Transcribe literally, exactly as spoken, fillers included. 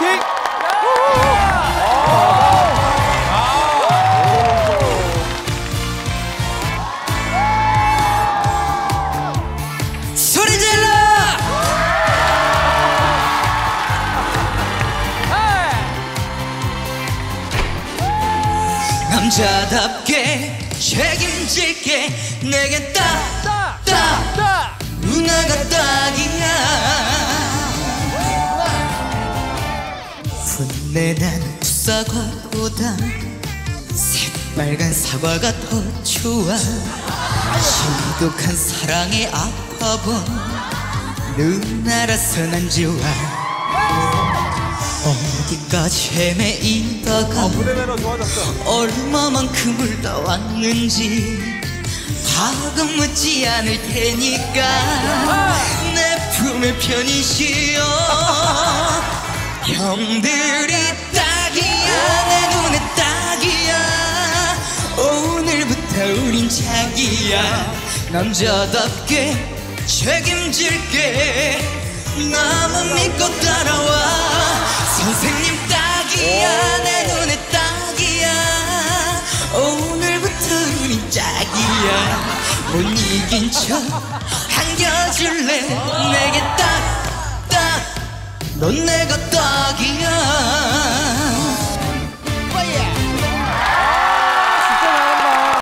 화이팅! 소리 질러! 남자답게 책임질게. 내겐 딱, 딱, 딱 누나가 딱이야. 훈내난 풋사과보다 새빨간 사과가 더 좋아. 지독한 사랑에 아파본 누나라서 난 좋아. 어디까지 헤매이다가 아, 무대 매너 좋아졌어. 얼마만큼을 다 왔는지 과금 묻지 않을 테니까 내 품에 편히 쉬어. 형들이 딱이야, 내 눈에 딱이야. 오늘부터 우린 자기야. 남자답게 책임질게. 나만 믿고 따라와. 선생님 딱이야, 내 눈에 딱이야. 오늘부터 우린 짝이야. 못 이긴 척 안겨줄래. 내게 딱, 딱, 넌 내가 딱이야.